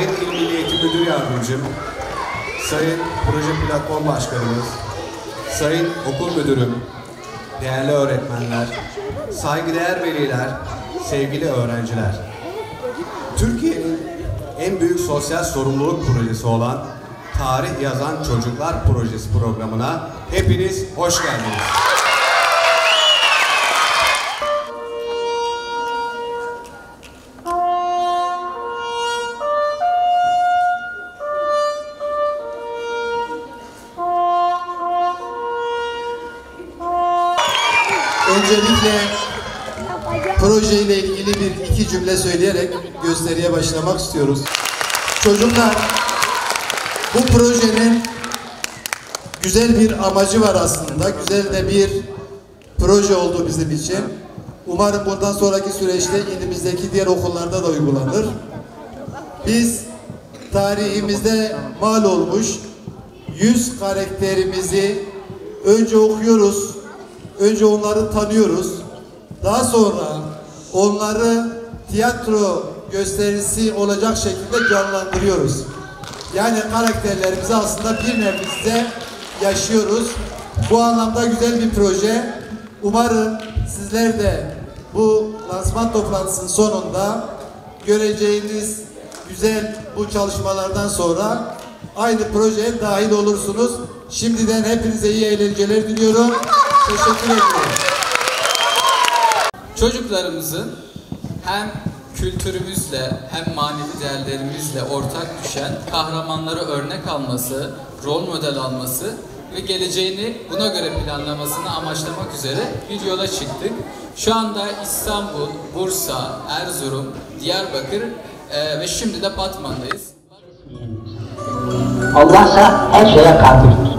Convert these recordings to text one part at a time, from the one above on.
Sayın İl Milli Eğitim Müdür Yardımcım, Sayın Proje Platform Başkanımız, Sayın Okul Müdürüm, değerli öğretmenler, saygıdeğer veliler, sevgili öğrenciler. Türkiye'nin en büyük sosyal sorumluluk projesi olan Tarih Yazan Çocuklar Projesi programına hepiniz hoş geldiniz. Öncelikle projeyle ilgili iki cümle söyleyerek gösteriye başlamak istiyoruz. Çocuklar, bu projenin güzel bir amacı var aslında. Güzel de bir proje oldu bizim için. Umarım bundan sonraki süreçte ilimizdeki diğer okullarda da uygulanır. Biz tarihimizde mal olmuş 100 karakterimizi önce okuyoruz. Önce onları tanıyoruz. Daha sonra onları tiyatro gösterisi olacak şekilde canlandırıyoruz. Yani karakterlerimizi aslında bir nebze yaşıyoruz. Bu anlamda güzel bir proje. Umarım sizler de bu lansman toplantısının sonunda göreceğiniz güzel bu çalışmalardan sonra aynı projeye dahil olursunuz. Şimdiden hepinize iyi eğlenceler diliyorum. Teşekkür ederim. Çocuklarımızın hem kültürümüzle hem manevi değerlerimizle ortak düşen kahramanları örnek alması, rol model alması ve geleceğini buna göre planlamasını amaçlamak üzere bir yola çıktık. Şu anda İstanbul, Bursa, Erzurum, Diyarbakır ve şimdi de Batman'dayız. Allah'sa her şeye kadirdir.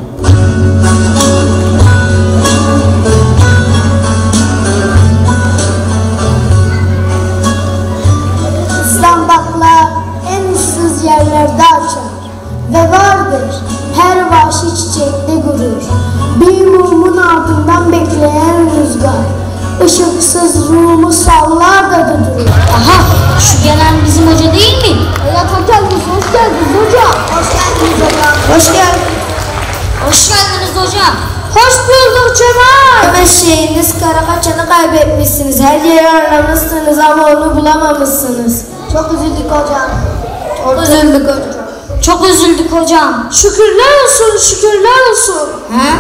İstanbul'la en ıssız yerlerde açar ve vardır her vahşi çiçekte gurur. Bir mumun ardından bekleyen rüzgar, ışıksız ruhumu sallar da durur. Aha, şu gelen bizim hoca değil mi? Evet, hoş geldiniz hocam. Hoş geldiniz hocam. Hoş geldiniz. Hoş geldiniz hocam. Hoş bulduk Cemal. Eşeğiniz Karakaçan'ı kaybetmişsiniz. Her yeri aramışsınız ama onu bulamamışsınız. Çok üzüldük hocam. Üzüldük hocam. Çok üzüldük hocam. Şükürler olsun, şükürler olsun. He?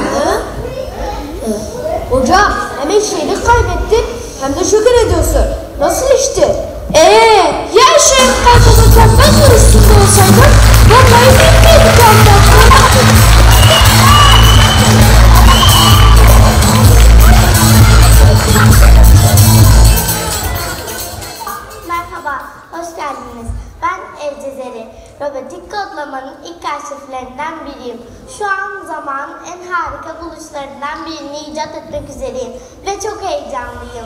Hocam, hem eşeğini kaybettin hem de şükür ediyorsun. Nasıl işte? Ya eşeğini kaybederken ben de üstünde olsaydım, vallahi bilmiyorduk anlatmayı. Merhaba, hoş geldiniz. Ben Evcezeri. Robotik kodlamanın ilk arşivlerinden biriyim. Şu an zamanın en harika buluşlarından birini icat etmek üzereyim ve çok heyecanlıyım.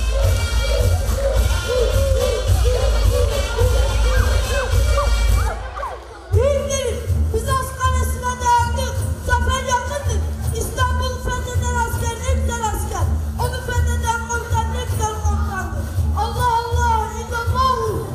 Büyüklerim, biz askerasına dayandık. Zafer yakındır. İstanbul fetheden asker ne güzel asker. Onu fetheden komutan ne güzel komutandır. Allah Allah, illallah.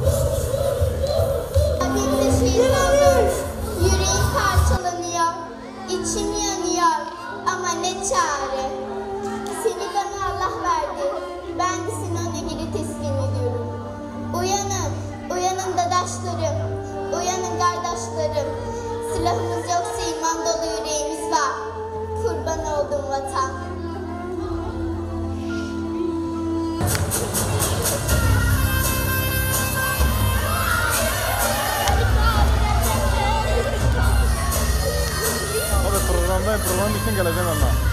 Abimde şiir olur, yüreğim parçalanıyor, içim yanıyor ama ne çare. Seni bana Allah verdi, ben de seni ona geri teslim ediyorum. Uyanın, uyanın dadaşlarım, uyanın kardeşlerim. Silahımız yoksa iman dolu yüreğimiz var. Kurban oldum vatan. Programdayım, program bitsin geleceğim ama.